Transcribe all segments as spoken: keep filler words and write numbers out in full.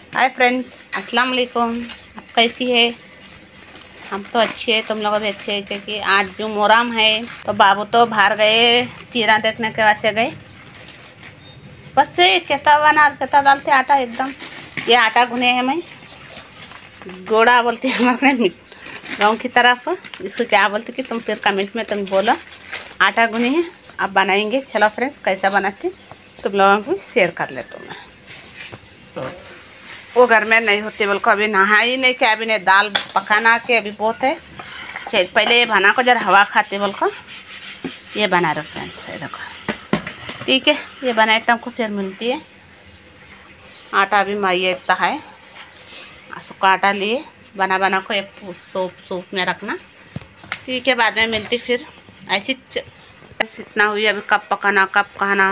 Hi friends, अस्सलाम वालेकुम। आप कैसी है? हम तो अच्छे हैं, तुम लोग भी अच्छे हैं। क्योंकि आज जो मोहर्रम है तो बाबू तो बाहर गए, तीरा देखने के वास्ते गए। बस से कहता बना कहता डालते आटा एकदम। ये आटा गुने है, मैं गोड़ा बोलते हैं हमारे गाँव की तरफ। इसको क्या बोलते कि तुम फिर कमेंट में तुम बोलो। आटा गुने है, अब बनाएंगे। चलो फ्रेंड्स, कैसा बनाते तुम लोगों को शेयर कर लेता हूँ मैं। वो घर में नहीं होती बोल को अभी नहाई नहीं कि अभी नहीं दाल पकाना के अभी बहुत है। चल पहले ये बना को जरा हवा खाते बोल को ये बना रहे फ्रेंड्स। ये देखो, ठीक है। ये बनाए को फिर मिलती है। आटा भी माइए इतना है, सूखा आटा लिए बना बना को एक सूप सूप में रखना। ठीक है, बाद में मिलती फिर। ऐसी इतना हुई, अभी कब पकाना कब कहना।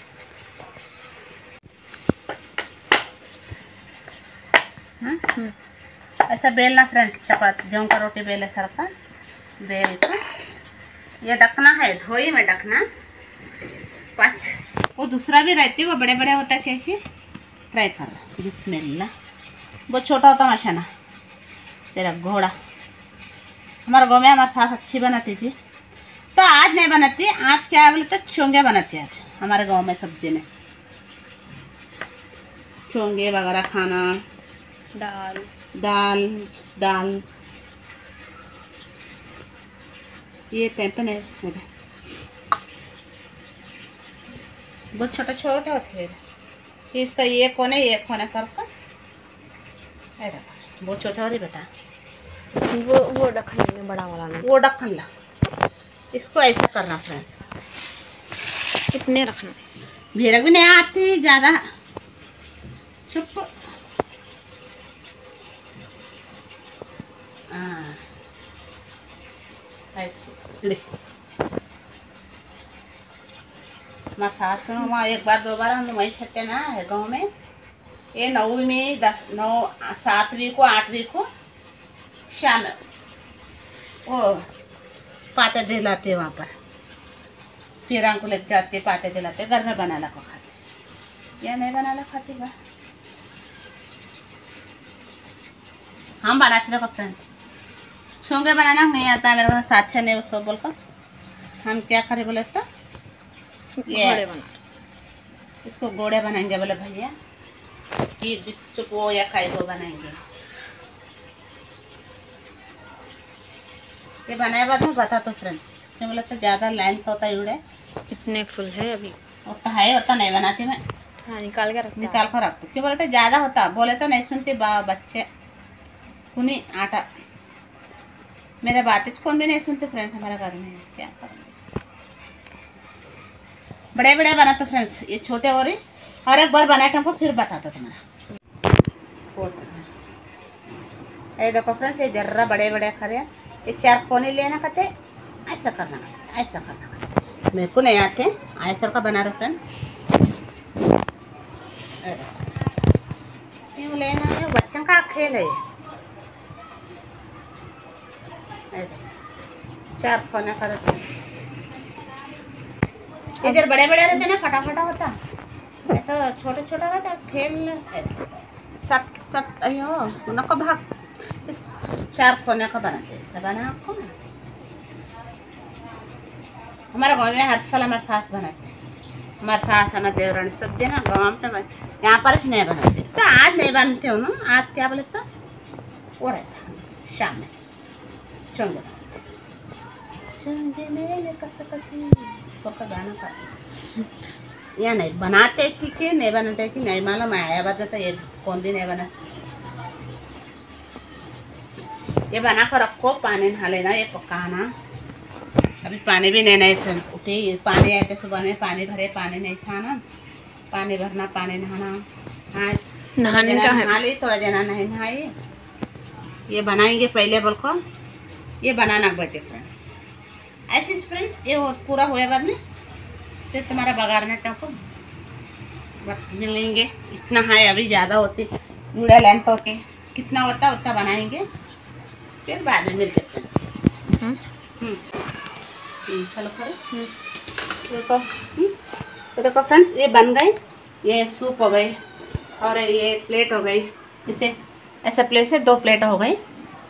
ऐसा बेलना फ्रेंड्स, चपाती गेहूँ का रोटी बेले सर का बेल का। ये ढकना है, धोई में ढकना। पाँच वो दूसरा भी रहती है, वो बड़े बड़े होता है। कैसे ट्राई कर रहा। बिस्मिल्लाह। वो छोटा होता मशाना तेरा घोड़ा। हमारे गाँव में हमारे सास अच्छी बनाती थी, तो आज नहीं बनाती। आज क्या बोले तो चोंगे बनाती आज हमारे गाँव में सब्जी में। चोंगे वगैरह खाना, दाल दाल दाल ये टेंपन है। बहुत छोटे छोटे होते हैं। इसका ये कोने ये कोने करके बहुत छोटा हो रही बेटा। वो वो ढक्कन लेंगे, बड़ा वाला नहीं, वो ढक्कन ला। इसको ऐसा करना फ्रेंड्स, सुपने रखना। भेड़ भी नहीं आती ज़्यादा। चुप। हाँ ऐसे मैं सास वहाँ एक बार दो बार हम वहीं छते ना है गाँव में। ये नौवीं में दस नौ सातवीं को आठवीं को शाम वो पाते दिलाते वहाँ पर। फिर को लेके जाते पाते दिलाते, घर में बना ला को खाते। या नहीं बना ला खाती बा हम बनाते। देखो फ्रेंड्स, छोंगे बनाना नहीं आता मेरे को, साथ नहीं उसको बोलकर हम क्या करें बोले तो घोड़े बना, इसको गोड़े बनाएंगे बोले भैया। कि चुपो या खाई वो बनाएंगे। ये बनाए बाद में बता तो फ्रेंड्स, क्यों बोले तो ज़्यादा लाइन तो होता है। इतने फुल है अभी होता है, होता नहीं बनाती मैं। हाँ, निकाल के रखता निकाल कर रखती। क्यों बोले तो ज़्यादा होता, बोले तो नहीं सुनती बा बच्चे कुनी आटा। मेरे बातें कौन भी नहीं सुनते फ्रेंड्स हमारे घर में। क्या करेंगे, बड़े बड़े बना तो फ्रेंड्स। ये छोटे हो रही और एक बार बना के हमको फिर बता दो तुम्हारा। ये देखो फ्रेंड्स, ये जर्रा बड़े बड़े खरे। ये चार कोने लेना कहते, ऐसा करना ऐसा करना। मेरे को नहीं आते ऐसा का बना रहे फ्रेंड्स। क्यों लेना है, बच्चों का खेल है। चार कोने कर इधर बड़े बड़े रहते ना, फटाफटा होता। ये तो छोटे छोटे रहता खेल सब सब। अयो नको भाग। चार कोने का बनाते ऐसा बना आपको ना। हमारे गाँव में हर साल हमारे सास बनाते। हमारे सास हमारे देवरानी सब दिन गाँव में, यहाँ पर नहीं बनाते। तो आज नहीं बनते हो ना। आज क्या बोले तो वो रहता शाम में चोंगे बनाते। चोंगे में कस कसी का गाना का या नहीं बनाते ठीक है, नहीं बनाते कि नहीं मालूम आया बात तो ये कौन भी नहीं बना। ये बना कर रखो, पानी नहा लेना, ये पकाना। अभी पानी भी नहीं नहीं फ्रेंड्स उठे। पानी आए थे सुबह में, पानी भरे, पानी नहीं था ना। पानी भरना, पानी नहाना। हाँ, नहाने का है। नहा ली, थोड़ा जना नहीं नहाई। ये बनाएंगे पहले बोल को ये बनाना बेटे फ्रेंड्स। ऐसे फ्रेंड्स ये पूरा हुए बाद में फिर तुम्हारा बगारने टाइम को मिलेंगे। इतना है, अभी ज़्यादा होती बूढ़ा लेंथ तो के कितना होता उतना बनाएंगे, फिर बाद में मिल सकते हैं। चलो करो। देखो तो देखो फ्रेंड्स, ये बन गए। ये सूप हो गई और ये प्लेट हो गई। इसे ऐसा प्लेट से दो प्लेट हो गई।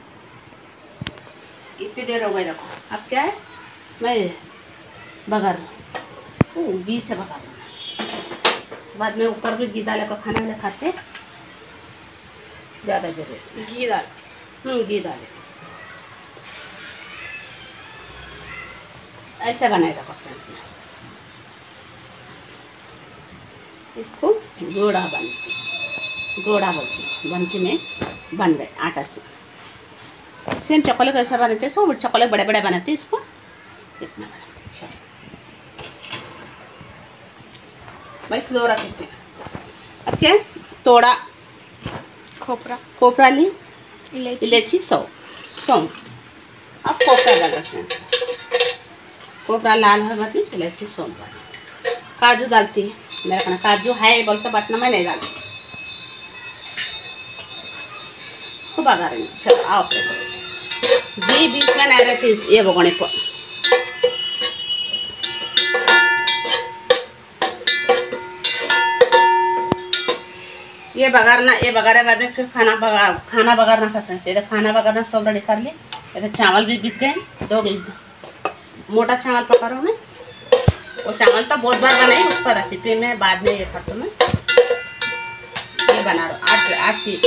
इतनी देर हो गई देखो। अब क्या है, मैं बघार घी से बघार, बाद में ऊपर भी घी डाले को खाने वाले खाते ज़्यादा देर इसमें घी डाल। हम्म घी डाले ऐसे बनाए देखो फ्रेंड्स। में इसको गोड़ा बनती, गोड़ा बोलती, बनती में बन गए आटा से। सेम चकोले कैसा बनाते हैं, सो चकोले बड़े बड़े बनाते हैं, इसको इतना बना। अच्छा भाई स्लो रखते हैं। अब क्या है, तोड़ा खोपरा, कोपरा ली, इलायची, इलायची, सौ सौंफ। अब कोपरा डाल रखते हैं, कोपरा लाल है बात नहीं, इलायची सौंफ डाल। काजू डालती है, मेरा कहना काजू है बोलते बटना में नहीं डालती। इसको बगा रही हूँ। चलो आओ, घी बीच में नहीं रहती ये भगोने पर। ये बगारना, ये बगारे बाद में फिर खाना बगा खाना बगारना का फ्रेंड्स। इधर खाना बगारना सब रेडी कर ली। इधर चावल भी बिक गए, दो मोटा चावल पका रहा हूँ मैं। वो चावल तो बहुत बार बनाई, उसका रेसिपी में बाद में ये करता हूँ मैं। ये बना रहा हूँ आठ आठ की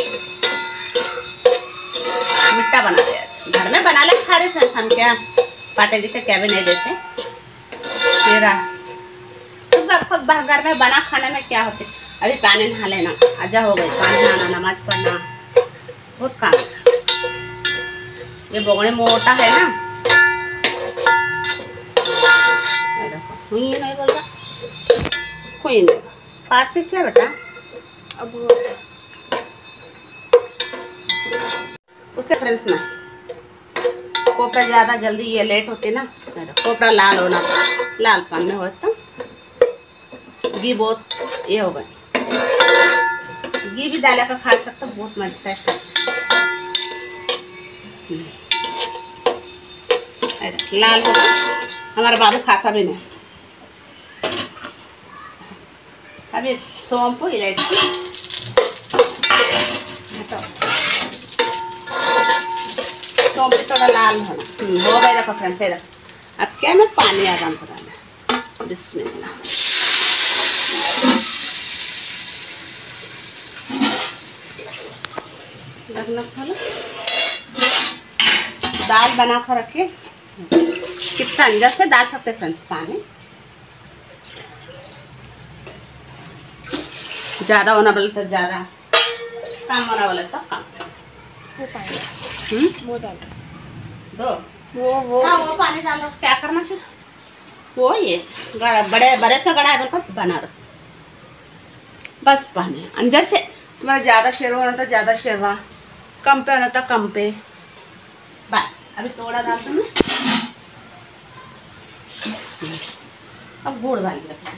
मिट्टा बना रहे आज। घर में बना ले खा रहे फ्रेंड्स, हम क्या पाते दिखते क्या भी नहीं देते। तेरा तो घर में बना खाने में क्या होते। अभी पानी नहा लेना, आजा हो गई, पानी नहाना, नमाज पढ़ना, बहुत काम है। ये बोगने मोटा है ना, हुई नहीं बोल रहा, कोई नहीं पास से छे बेटा। अब उससे फ्रेंड्स में कोपरा ज़्यादा जल्दी ये लेट होते ना, कोपरा लाल होना, लाल पान में हो तो घी बहुत ये होगा। घी भी डाला का खा सकते, बहुत मजा टेस्ट है। लाल होगा, हमारा बाबू खाता भी नहीं। अभी सौंफ इलायची सौंफ थोड़ा लाल होना हो गया देखो फ्रेंड्स। इधर अब क्या मैं पानी आराम कराना, बिस्मिल्लाह। दाल बना कर रखे, कितना अंदर से डाल सकते फ्रेंड्स पानी। ज़्यादा होना बोले तो ज़्यादा, कम होना बोले तो कम। वो पानी हम्म वो डाल दो वो वो हाँ वो पानी डालो। क्या करना फिर, वो ये बड़े बड़े से गड़ा है तो बना रहा बस पानी अंदर से। तुम्हारा ज़्यादा शेरवा होना तो ज़्यादा शेरवा, कम पे होना तो कम पे, बस। अभी थोड़ा डाल दूँ मैं, अब गुड़ डाल दिया।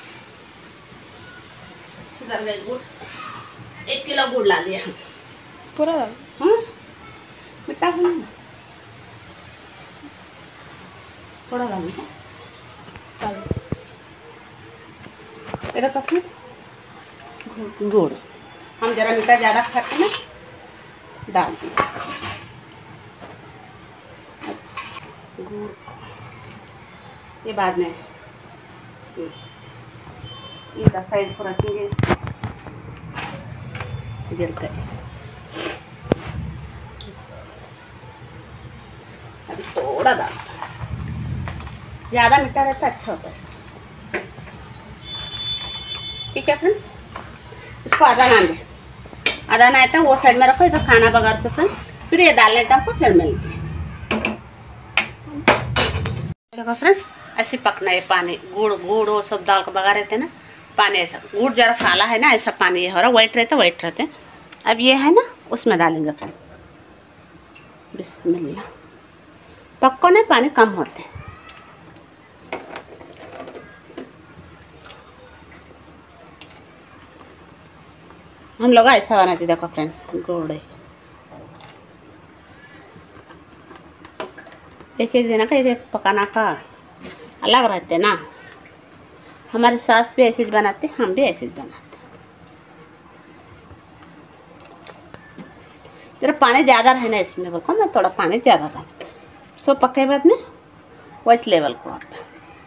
इधर गए गुड़, एक किलो गुड़ ला दिया हम। पूरा डाल। हाँ मिट्टा होना, थोड़ा डाल डाल इधर कफ गुड़। हम जरा मीठा ज़्यादा खाते ना, डाल दिया गुड़। ये बाद में इधर साइड को रखेंगे, गिर गए। अभी थोड़ा डाल, ज़्यादा मीठा रहता अच्छा होता है। ठीक है फ्रेंड्स, इसको आधा नान दे, आधा ना आता वो साइड में रखो। इधर खाना बगार तो फ्रेंड, फिर ये डालने टाइम को फिर मिलते हैं। देखो फ्रेंड्स ऐसे पकना है पानी, गुड़ गुड़ वो सब दाल को बगा रहे थे ना, पानी ऐसा गुड़ जरा काला है ना, ऐसा पानी ये हो रहा, वाइट रहता वाइट रहते। अब ये है ना उसमें डालेंगे अपन, बिस्मिल्लाह। पक्को नहीं, पानी कम होते। हम लोग ऐसा बनाते देखो फ्रेंड्स, गुड़ एक एक दिन का एक एक पकाना का अलग रहते ना। हमारे सास भी ऐसे बनाते, हम भी ऐसे बनाते। जरा पानी ज़्यादा रहना इसमें, बोलो ना थोड़ा पानी ज़्यादा रहना, सो पके बाद में वैस लेवल को आता है।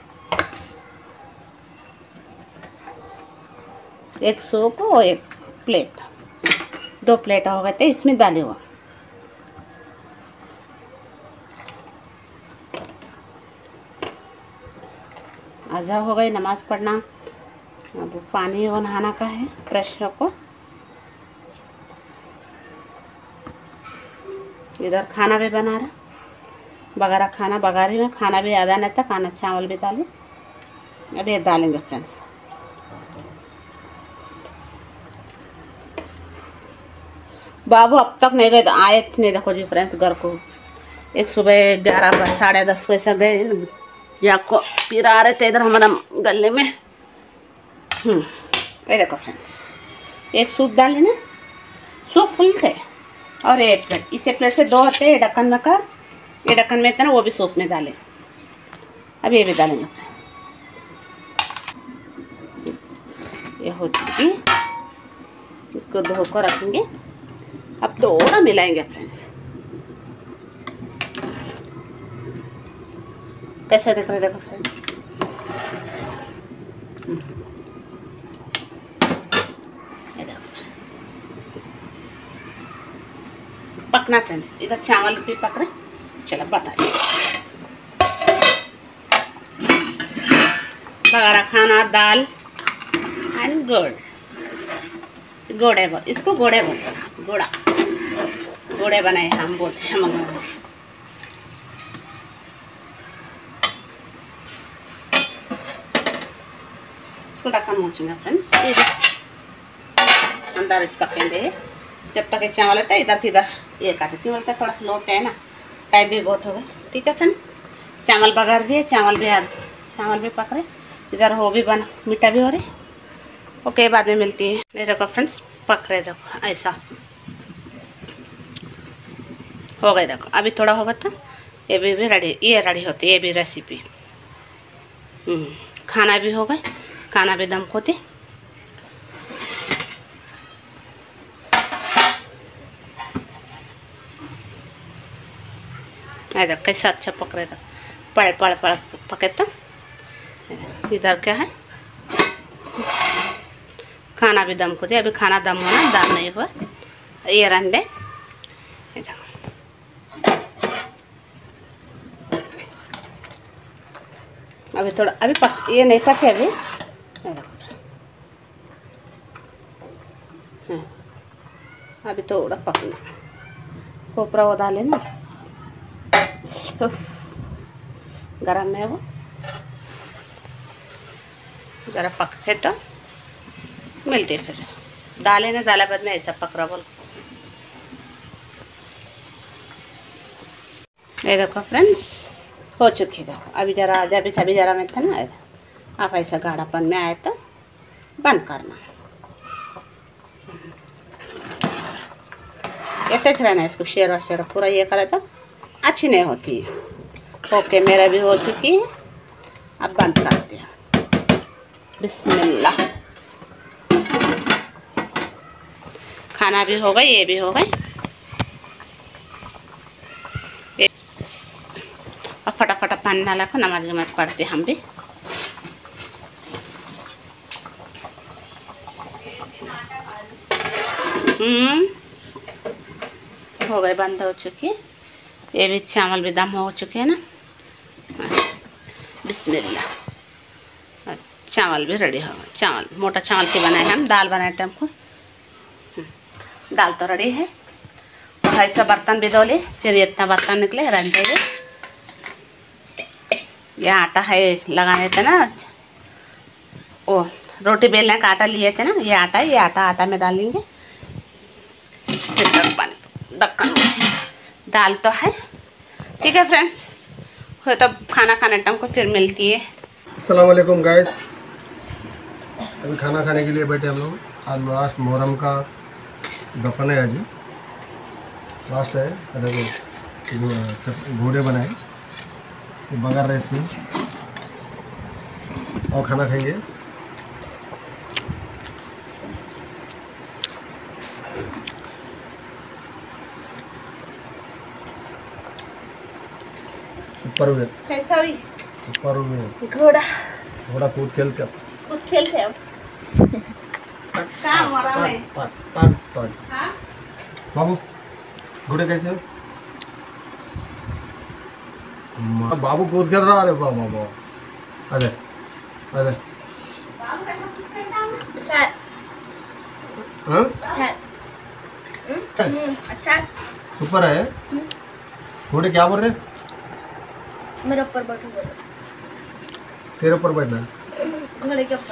एक सूप और एक प्लेट, दो प्लेट हो गए थे इसमें डाले हुआ। आजा हो गई नमाज पढ़ना, अब पानी वो नहाना का है फ्रेश को। इधर खाना भी बना रहा, बगारा खाना बगारी में खाना भी आधा नहीं था, खाना चावल भी डाले, अब ये डालेंगे फ्रेंड्स। बाबू अब तक नहीं गए, तो आए नहीं देखो जी फ्रेंड्स घर को। एक सुबह ग्यारह साढ़े दस बजे गए, जाको फिर आ रहे थे इधर हमारा गले में। हम्म ये देखो फ्रेंड्स, एक सूप डाले ना, सूप फुल थे और एक प्लेट, इसे प्लेट से दो होते हैं, ढक्कन में कर, ये ढक्कन में था ना वो भी सूप में डाले। अब ये भी डालेंगे, ये हो चुकी, इसको धोकर रखेंगे। अब थोड़ा मिलाएंगे फ्रेंड्स, कैसे देख रहे देखो फ्रेंड्स। पकना फ्रेंड्स, इधर चावल भी पक रहे, चलो बताइए। बगारा खाना, दाल एंड गुड़, गोड़े बोल, इसको गोड़े बोलते हैं, गोड़ा गोड़े बनाए हम बोलते हैं मंगवा। इसको ढक्कन मोचेंगे फ्रेंड्स, अंदर पकेंगे जब तक ये चावल आता है। इधर इधर ये काटे क्यों बोलते हैं, थोड़ा सा लो है ना, टाइम भी बहुत हो गए। ठीक है फ्रेंड्स, चावल बघार दिए, चावल भी चावल भी पक रहे, इधर हो भी बना, मीठा भी हो रही। ओके बाद में मिलती है। ये देखो फ्रेंड्स पक रहे, देखो ऐसा हो गए। देखो अभी थोड़ा होगा तो ये भी, भी रेडी, ये रेडी होती है, ये भी रेसिपी। खाना भी हो गए, खाना भी दम होती। देखो कैसा अच्छा पक रहे था, पड़े पड़े पड़े पके। तो इधर क्या है, खाना भी दम को दे, अभी खाना दम होना, दाल नहीं हुआ, ये रंडे। अभी थोड़ा अभी पक, ये नहीं पके अभी, अभी थोड़ा पकना, खोपरा वो डाले ना तो गरम है वो, ज़रा पक के तो मिलते फिर। दालें ना दाला बाद में ऐसा पक रहा बोल। ये देखो फ्रेंड्स हो चुकी, देखो अभी जरा जब सभी जरा में था ना, आप ऐसा गाढ़ापन में आए तो बंद करना। इतने से रहना, इसको शेरा शेरा पूरा ये करे तो अच्छी नहीं होती है। ओके मेरा भी हो चुकी है, अब बंद करते हैं। बिस्मिल्लाह, खाना भी हो गई, ये भी हो गई, और फटाफट पानी डाला को नमाज गमाज पढ़ते हम भी। हम्म हो गए, बंद हो चुकी। ये भी चावल भी दम हो चुके हैं ना। बिस्मिल्लाह, चावल भी रेडी हो गए। चावल मोटा चावल के बनाए हम, दाल बनाए टाइम को। दाल तो रेडी है, और ऐसा बर्तन भी धो ले, फिर इतना बर्तन निकले रंधे हुए। ये आटा है लगाने थे ना, ओ रोटी बेलने का आटा लिए थे ना, ये आटा है, ये आटा आटा में डालेंगे। फिर ढक्कन ढक्कन दाल तो है। ठीक है फ्रेंड्स, हो तो खाना खाने टाइम को फिर मिलती है। अस्सलाम वालेकुम गाइस, अभी खाना खाने के लिए बैठे हम लोग। आज लास्ट मुहर्रम का दफन है, आज लास्ट है। देखो घोड़े बनाए बगैर राइस में, और खाना खाएंगे। ऊपर हुए कैसा हुई ऊपर हुए घोड़ा थोड़ा कूद खेलते कुछ खेलते हो कहाँ मोरम है पट पट पट हाँ बाबू घोड़े कैसे हो म- बाबू कूद खेल रहा। अरे बाबा बाबा अरे अरे बाबू कैसा कुछ खेलता है अच्छा हाँ अच्छा हम्म, अच्छा सुपर है घोड़े क्या बोल रहे हैं? मेरे ऊपर बैठो बोलो तेरे ऊपर बैठना है। घोड़े के ऊपर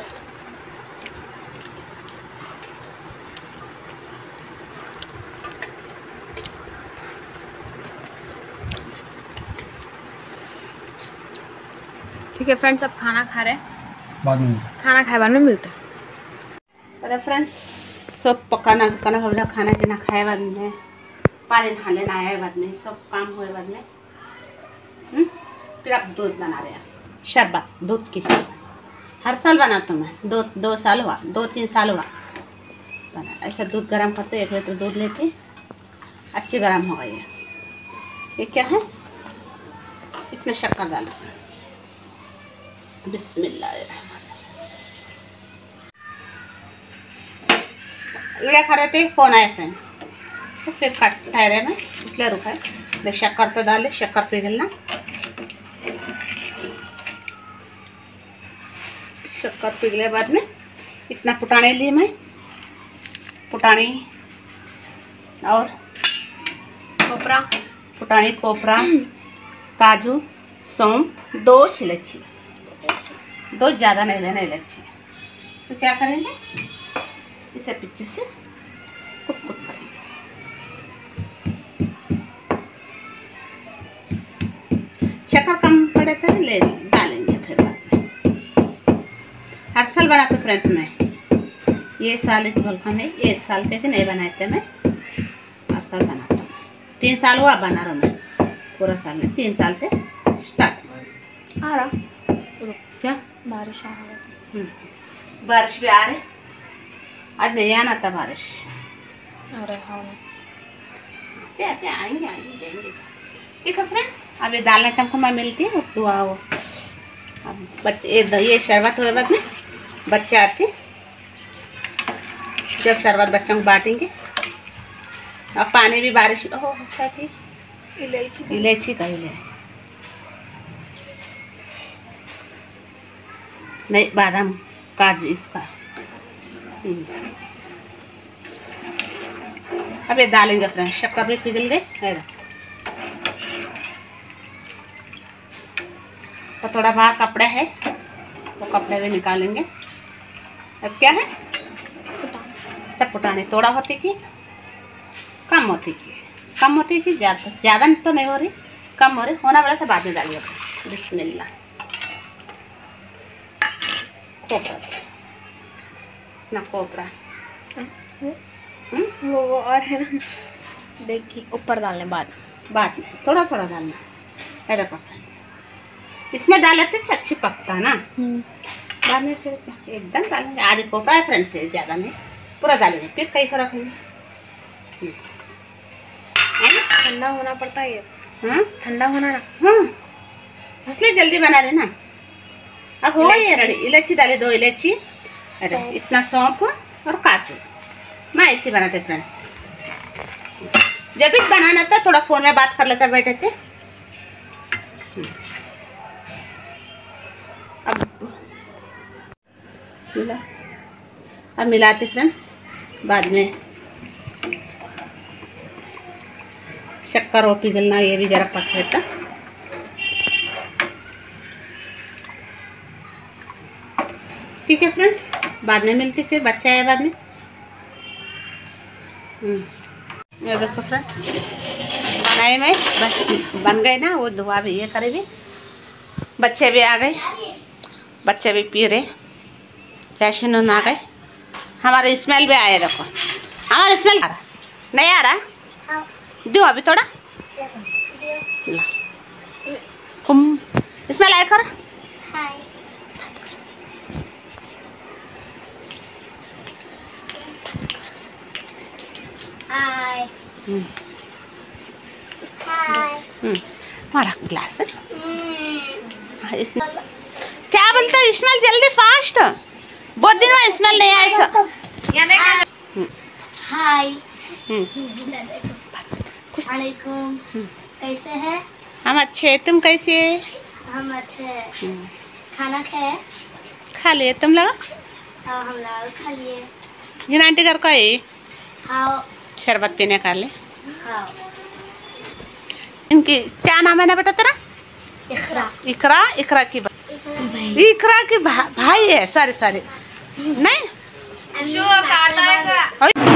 ठीक है फ्रेंड्स, अब खाना खा रहे हैं। बाद में खाना खाए बाद में मिलते हैं। अरे फ्रेंड्स सब पकाना पकाना सब लोग खाना पीना खाए बाद में पानी नहा लेना आया बाद में सब काम हुए बाद में हम्म, फिर आप दूध बना रहे हैं शरबत दूध की शरबत हर साल बनाता हूँ मैं दो दो साल हुआ दो तीन साल हुआ बना ऐसा दूध गर्म करते एक लीटर दूध लेते अच्छी गर्म हो गई है ये क्या है इतना शक्कर डालो बिस्मिल्लाह इड़े खा रहे थे फोन आए फ्रेंड्स तो फिर कट ठहरे में इसलिए रुका है शक्कर तो डाले शक्कर पिघलना शक्कर पिघले बाद में इतना पुटाने लिए मैं पुटानी और कोपरा पुटानी कोपरा काजू सौंफ दो इलायची दो ज़्यादा नहीं लेना इलायची तो क्या करेंगे इसे पीछे से कुट कुट करेंगे शक्कर कम पड़े तो ले डालेंगे फिर बाद में हर साल बनाते फ्रेंड्स मैं ये साल इस बल्कि में एक साल के भी नहीं बनाए थे मैं हर साल बनाता हूँ तीन साल हुआ बना रहा मैं पूरा साल नहीं तीन साल से स्टार्ट आ रहा रुक, क्या बारिश आ रहा है। हम्म, बारिश भी आ रही आज नहीं आना था बारिश अरे हाँ आते आते आएंगे आएंगे जाएंगे ठीक है फ्रेंड्स अब ये दाल आइटम को मैं मिलती है दुआ वो अब बच्चे ये ये शरबत हुए बाद में बच्चे आते जब शरबत बच्चों को बांटेंगे अब पानी भी बारिश हो क्या थी इलायची इलायची का ही ले नहीं बादाम काजू इसका हम्म। अब ये डालेंगे फ्रेंड्स शक्कर भी पिघल गई है तो थोड़ा बाहर कपड़े है तो कपड़े भी निकालेंगे अब क्या है तब पुटानी थोड़ा होती थी कम होती थी कम होती थी ज़्यादा ज़्यादा तो नहीं हो रही कम हो रही होना वाला था बाद में डालिए बिस्मिल्लाह कोपरा ना कोपरा हम्म वो वो और है ना, देखिए ऊपर डालने बाद बाद में थोड़ा थोड़ा डालना है देखो फ्रेंड्स इसमें डाले तो अच्छी पकता ना बाद में फिर क्या एकदम डालेंगे आधी कोपरा है फ्रेंड्स से ज़्यादा नहीं पूरा डालेंगे फिर कहीं को रखेंगे ठंडा होना पड़ता है ये हाँ ठंडा होना ना हाँ इसलिए जल्दी बना रहे ना अब हो ये रेडी इलायची डाले दो इलायची अरे इतना सौंफ और काजू मैं ऐसे बनाते फ्रेंड्स जब भी बनाना था थोड़ा फोन में बात कर लेते बैठे थे अब मिला अब मिलाते फ्रेंड्स बाद में शक्कर और पिघलना ये भी जरा पक लेता ठीक है फ्रेंड्स बाद में मिलती फिर बच्चे आए बाद में ये देखो फ्रेंड्स बनाए में बस बन गए ना वो दुआ भी ये करे भी बच्चे भी आ गए बच्चे भी पी रहे राशन आ गए हमारे स्मेल भी आया देखो हमारा स्मेल आ रहा नहीं आ रहा दो अभी थोड़ा ला तुम स्मेल आया कर Hi. Hi. हमारा ग्लास है इसमें क्या बोलते हो स्मेल जल्दी फास्ट, बहुत दिन में स्मेल नहीं आया सब। हाय हम्म वालेकुम, कैसे हैं? हम अच्छे, तुम कैसे? हम अच्छे। खाना खाए? खा लिए तुम लोग? हाँ हम लोग खा लिए। जिन आंटी घर को है हाँ शरबत पीने का ले। हाँ। इनकी क्या नाम है ना बेटा तेरा? इकरा। इकरा। इकरा की भाई, इकरा की भा, भाई है। सॉरी सॉरी नहीं शो काटा है।